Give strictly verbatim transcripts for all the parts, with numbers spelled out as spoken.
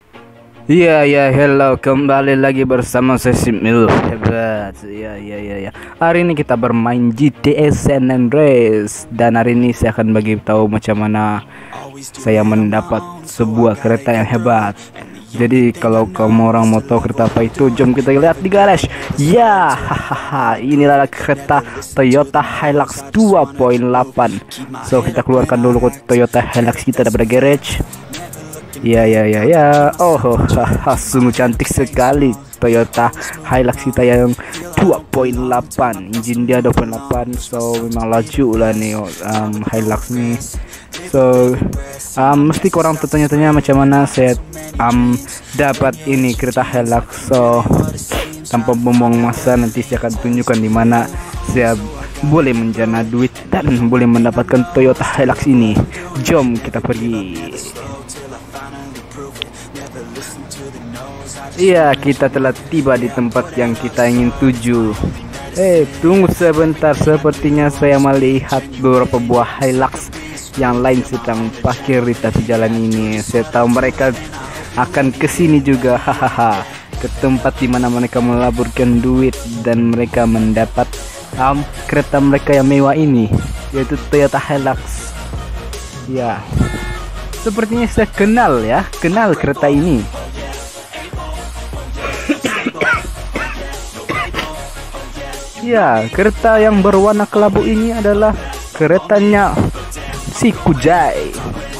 Iya ya, hello, kembali lagi bersama saya Simil hebat. Iya iya iya ya. Hari ini kita bermain G T A San Andreas dan hari ini saya akan bagi tahu macam mana saya mendapat sebuah kereta yang hebat. Jadi kalau kamu orang mau tahu kereta apa itu, jom kita lihat di garage. Ya, hahaha, inilah kereta Toyota Hilux dua koma delapan. So kita keluarkan dulu Toyota Hilux kita dari garage. Ya ya ya ya. Oh, haha, sungguh cantik sekali Toyota Hilux kita yang dua koma delapan. Engine dia dua koma delapan. So memang laju lah nih um, Hilux nih. So um, mesti korang tertanya-tanya macam mana saya um, dapat ini kereta Hilux. So tanpa membuang masa, nanti saya akan tunjukkan di mana saya boleh menjana duit dan boleh mendapatkan Toyota Hilux ini. Jom kita pergi. Iya, kita telah tiba di tempat yang kita ingin tuju. Eh, tunggu sebentar, sepertinya saya melihat beberapa buah Hilux yang lain sedang parkir di tepi jalan ini. Saya tahu mereka akan ke sini juga, hahaha, ke tempat di mana mereka melaburkan duit dan mereka mendapat um, kereta mereka yang mewah ini, yaitu Toyota Hilux. Ya, sepertinya saya kenal ya, kenal kereta ini. Ya, kereta yang berwarna kelabu ini adalah keretanya si Kujai.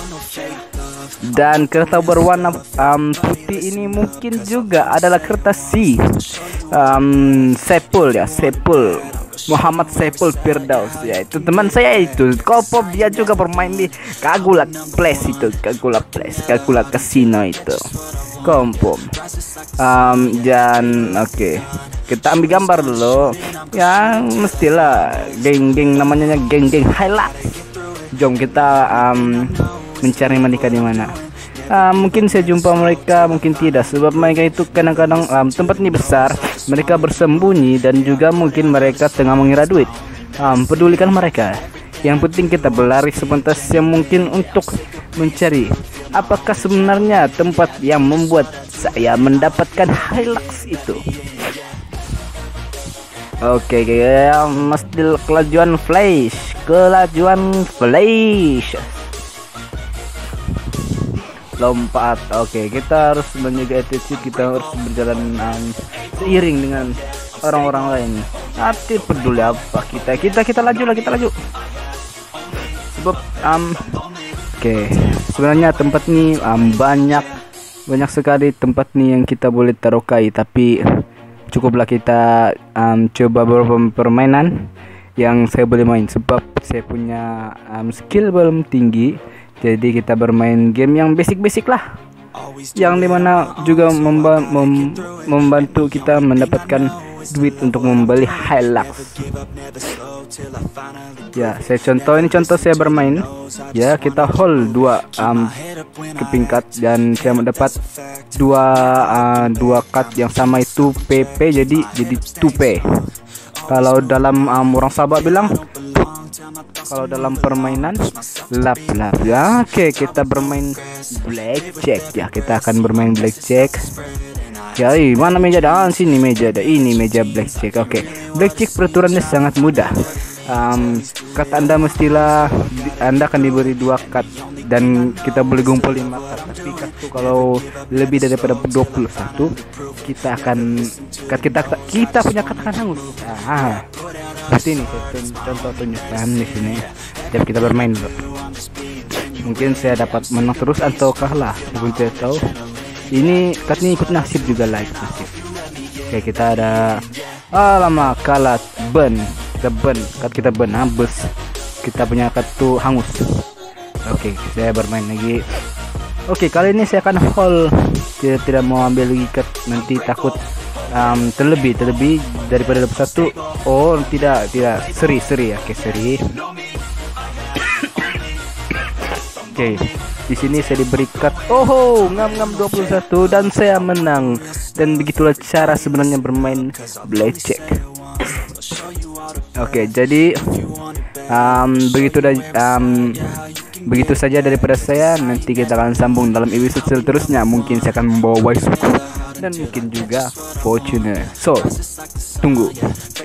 Dan kereta berwarna um, putih ini mungkin juga adalah kereta si um, Sepul ya, Sepul Muhammad Sepul Firdaus ya, itu teman saya itu. Kopop dia juga bermain di Kagula Place itu, Kagula Place, Kagula Casino itu. Kompom. Um, dan oke. Okay. Kita ambil gambar dulu. Ya, mestilah geng-geng namanya geng-geng Hilux. Jom kita um, mencari mereka di mana. Uh, mungkin saya jumpa mereka, mungkin tidak, sebab mereka itu kadang-kadang um, tempat ini besar, mereka bersembunyi dan juga mungkin mereka tengah mengira duit. Um, pedulikan mereka. Yang penting kita berlari sebentar mungkin untuk mencari apakah sebenarnya tempat yang membuat saya mendapatkan Hilux itu. Oke, okay, mesti kelajuan flash, kelajuan flash. Lompat. Oke, okay, kita harus menjaga attitude, kita harus berjalan um, seiring dengan orang-orang lain. Nanti peduli apa kita, kita kita laju lah, kita laju. Sebab um, oke, okay, sebenarnya tempat ini um, banyak banyak sekali tempat nih yang kita boleh taruhkai, tapi cukuplah kita um, coba beberapa permainan yang saya boleh main, sebab saya punya um, skill belum tinggi. Jadi kita bermain game yang basic-basic lah, yang dimana juga memba mem membantu kita mendapatkan duit untuk membeli Hilux. Ya, saya contoh ini contoh saya bermain. Ya, kita hold dua um, kepingkat dan saya mendapat dua uh, dua cut yang sama itu P P, jadi jadi dua P. Kalau dalam um, orang Sabah bilang, kalau dalam permainan lap lap ya. Oke, okay, kita bermain blackjack ya, kita akan bermain blackjack. Ya, mana meja dah? Sini meja ada. Ini meja blackjack. Oke, okay. Blackjack peraturannya sangat mudah. Um, cut Anda mestilah Anda akan diberi dua cut dan kita boleh gumpul lima cut. Tapi cut itu kalau lebih daripada dua puluh satu kita akan cut kita kita punya katakan hangus. Ah, seperti ini contoh tunjukkan di sini. Jadi kita bermain dulu. Mungkin saya dapat menang terus atau kalah, belum saya tahu. Ini cut ini ikut nasib juga lah, ikut nasib. Oke, kita ada alamak kalah ben. Kita ben, cut kita ben habis. Kita punya cut tuh hangus. Oke, saya bermain lagi. Oke, kali ini saya akan hold. Saya tidak mau ambil lagi cut, nanti takut um, terlebih terlebih daripada dapat satu. Oh, tidak, tidak. Seri, seri ya. Oke, seri. Oke, di sini saya diberi cut. Oh, ngam-ngam dua puluh satu dan saya menang. Dan begitulah cara sebenarnya bermain blackjack. Oke, jadi um, begitu dah um, begitu saja daripada saya. Nanti kita akan sambung dalam episode seterusnya. Mungkin saya akan membawa Waisuku dan mungkin juga Fortuner. So, tunggu.